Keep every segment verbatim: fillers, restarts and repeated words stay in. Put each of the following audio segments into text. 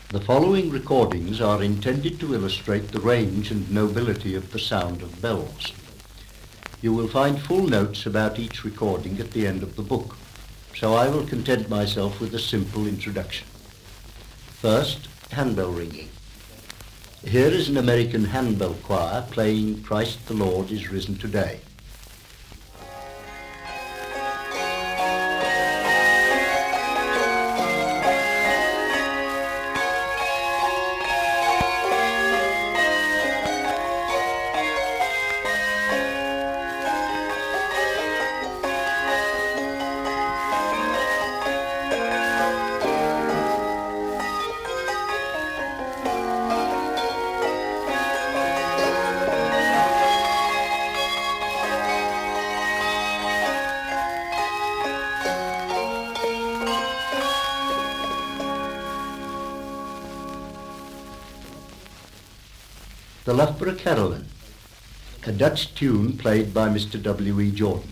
The following recordings are intended to illustrate the range and nobility of the sound of bells. You will find full notes about each recording at the end of the book, so I will content myself with a simple introduction. First, handbell ringing. Here is an American handbell choir playing Christ the Lord is Risen Today. The Loughborough Carillon, a Dutch tune played by Mister W E Jordan.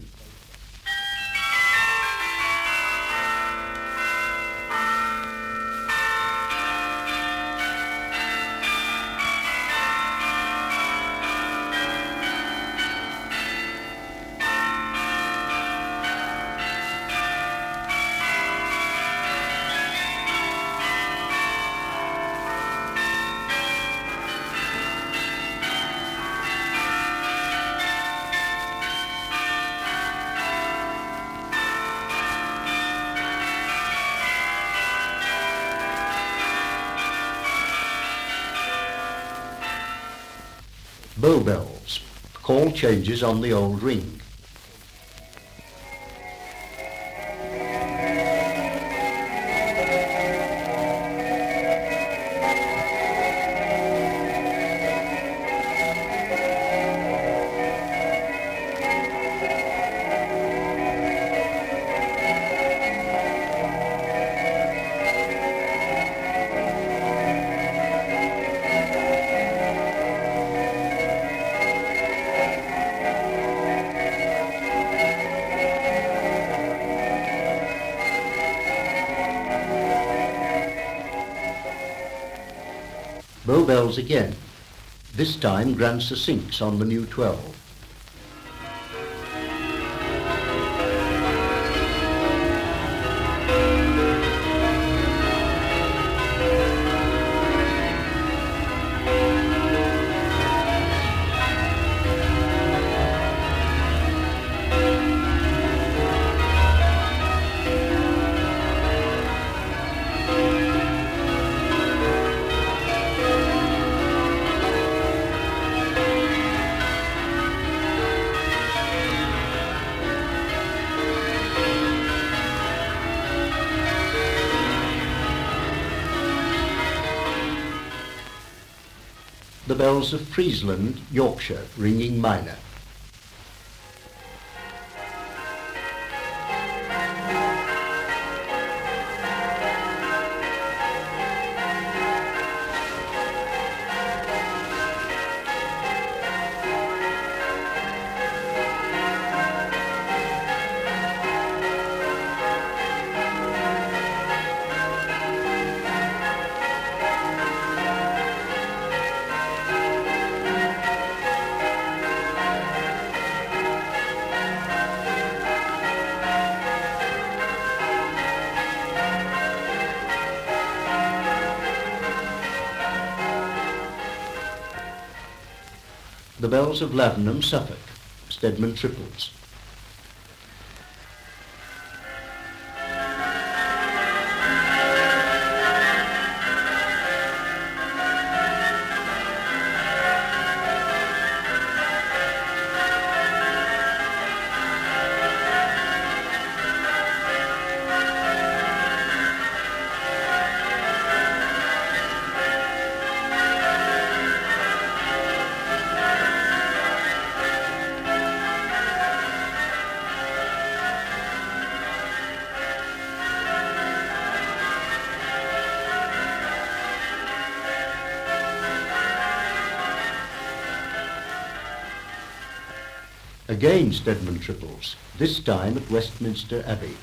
Bow bells, call changes on the old ring. Bow bells again, this time grand succincts on the new twelve. The bells of Friesland, Yorkshire, ringing minor. The bells of Lavenham, Suffolk, Stedman triples. Again Stedman triples, this time at Westminster Abbey.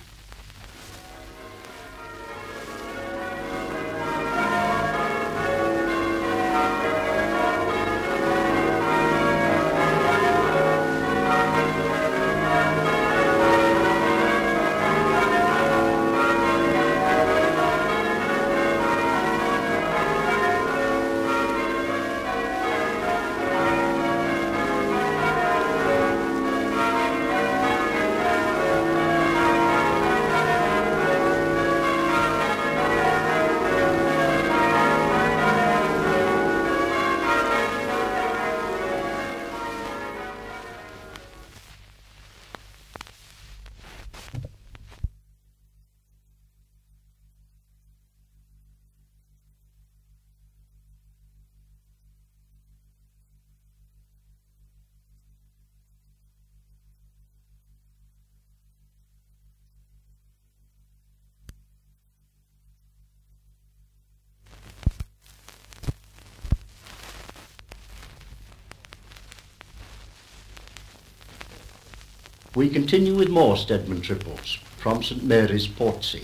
We continue with more Stedman triples from St Mary's, Portsea.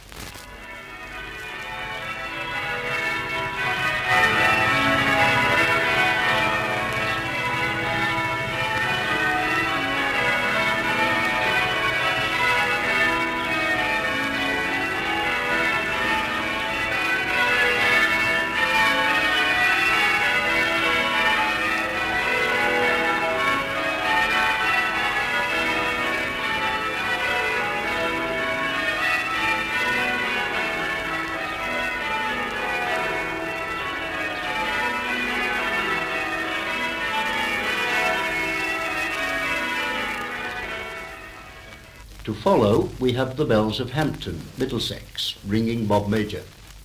To follow, we have the bells of Hampton, Middlesex, ringing Bob Major.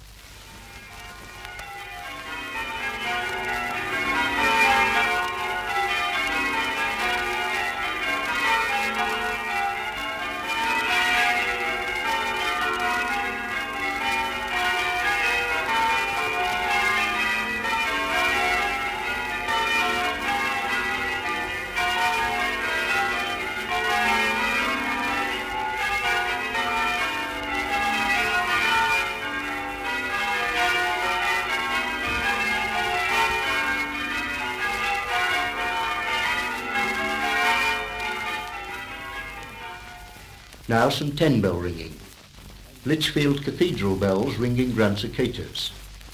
Now some ten-bell ringing. Lichfield Cathedral bells ringing Grand Cicatas.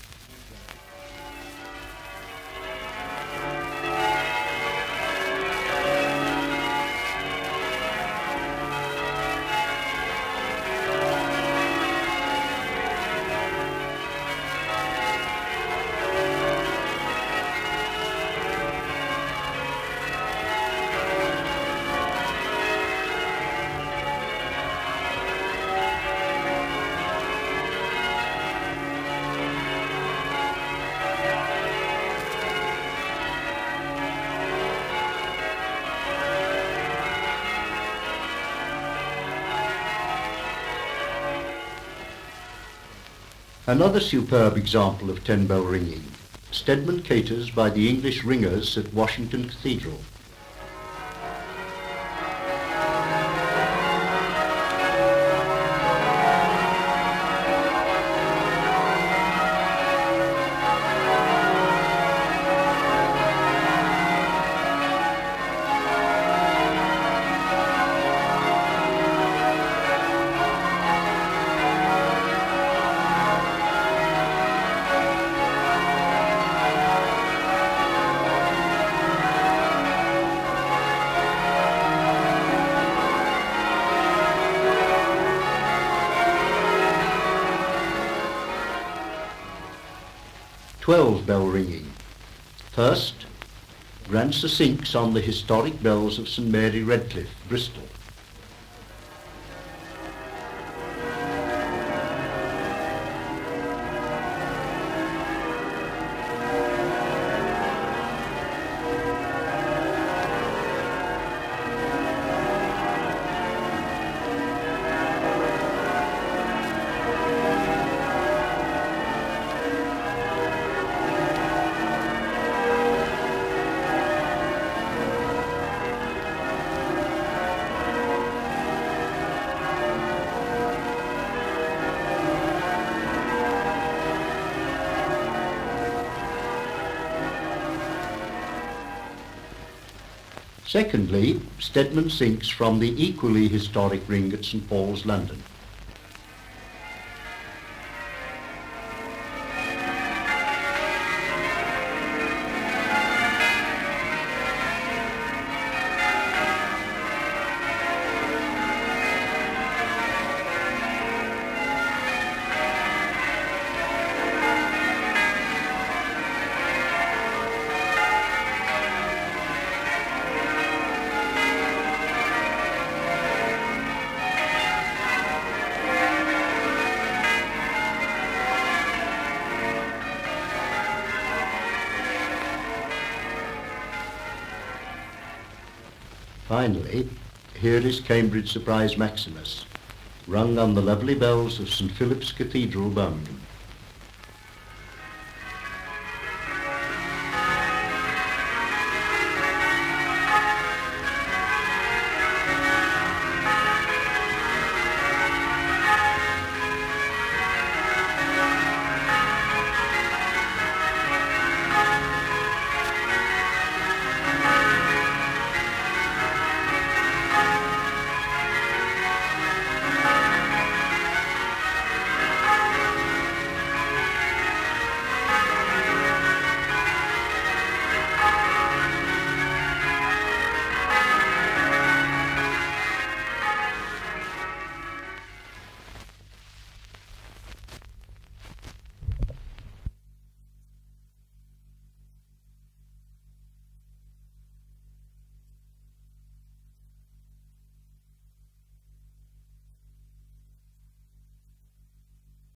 Another superb example of ten-bell ringing, Stedman caters by the English ringers at Washington Cathedral. twelve bell ringing. First, Grand Succincts on the historic bells of St Mary Redcliffe, Bristol. Secondly, Stedman sinks from the equally historic ring at St Paul's, London. Finally, here is Cambridge Surprise Maximus, rung on the lovely bells of St Philip's Cathedral, Birmingham.